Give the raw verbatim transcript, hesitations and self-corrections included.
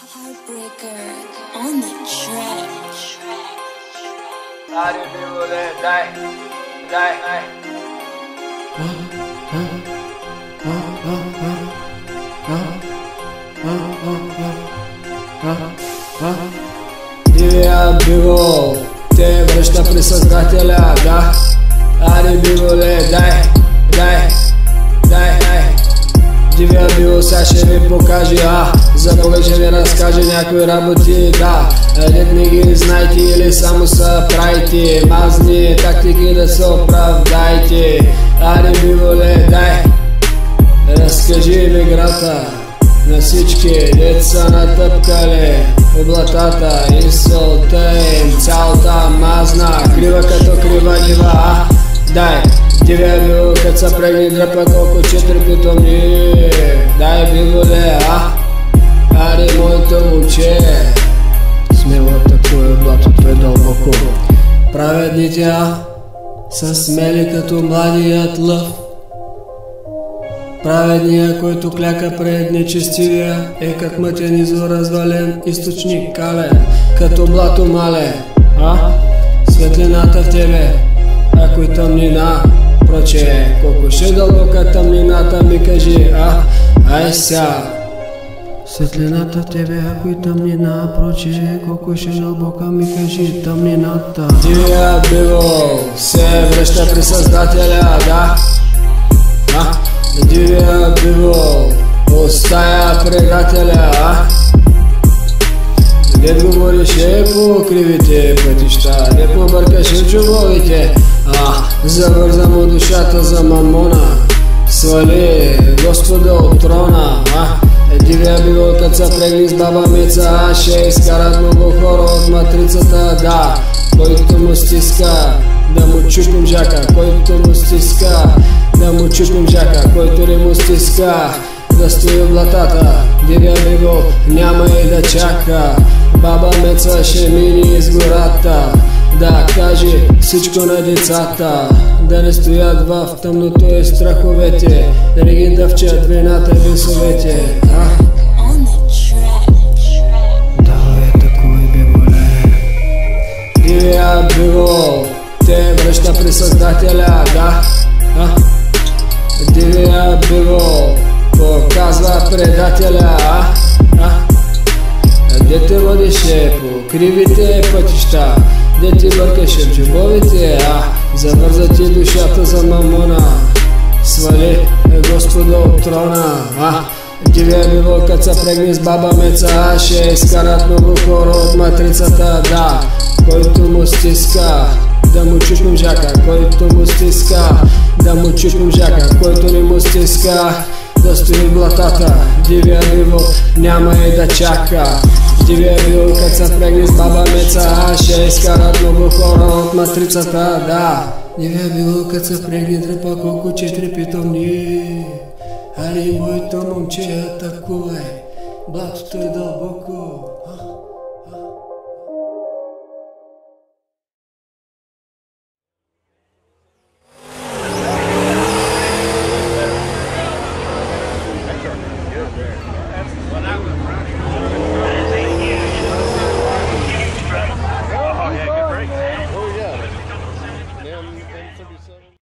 Heartbreaker on the track. Ari bivole, daj, daj, daj. Divija bivol, te vršta pri Създателя, да. Ари биволе, дай, дай, дай, дай. Дивия бивол, сега ще ви покаже, а за Бога ще ви разкаже някои работи, да. Дет не ги знайте или само са правите мазни тактики да се оправдайте. Ари биволе, дай, разкажи в играта на всички деца натъпкали облатата и солта им цялата мазна, крива като крива нива, а? Дай, дивия бивол, като са прегни дръпа колко четири питомни. Дай биволе, а? Ари моето момче, смело атакуе блатото е дълбоко. Праведните, а? Са смели като младият лъв. Праведния, който кляка пред нечестивия, е как мътен извор развален източник кален, като блато мале, а? Светлината в тебе, ако и тъмнина, проче, колко ще дълбока тъмнината ми кажи, а? Ай ся. Светлината в тебе, ако и тъмнина, проче, колко ще дълбока ми кажи тъмнината. Дивия бивол се връща при Създателя, да? А? Дивия бивол оставя предателя, а? Дед говорише по кривите пътища, дед му бъркаше чубовите, а? Завърза му душата за мамона, свали Господа от трона, а? Дивия бивол, като са прегли с баба Меца, ще изкарат много хора от матрицата, да. Който му стиска, да му чупим жака, който му стиска, да му чупим жака, който ли му стиска, да стои в блатата. Дивия бивол няма и да чака, баба Меца ще мине из гората, да каже всичко на децата, да не стоят в тъмното и страховете, да не ги дъвчат вината и бесовете, а? Дивия бивол те връща при Създателя, да? А? Дивия бивол показва предателя, а? А? Дете водише по кривите пътища, дете бъркаше в джобовете, а? Завърза ти душата за мамона, свали Господа от трона, а? Дивия бивол, като са прегни с баба Меца, ще изкарат много хора от матрицата, да. Който му стиска, да му чупим жака, който му стиска, да му чупим жака, който не му стиска, да стои в блатата. Дивия бивол няма и да чака. Дивия бивол, като са прегни с баба Меца, ще изкарат много хора от матрицата, да. Дивия бивол, като са прегни дръпа колко четири питомни. Али моето момче атакувай, блатото е дълбоко.